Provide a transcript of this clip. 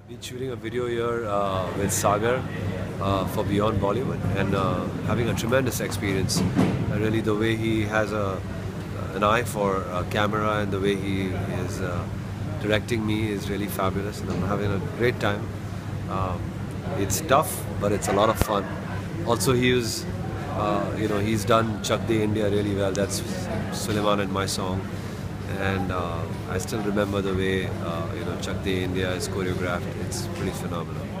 Been shooting a video here with Sagar for Beyond Bollywood and having a tremendous experience. Really, the way he has an eye for camera and the way he is directing me is really fabulous, and I'm having a great time. Um, it's tough, but it's a lot of fun. Also, he's done Chak De India really well. That's Suleiman and my song, and I still remember the way Chak De India is choreographed. It's pretty phenomenal.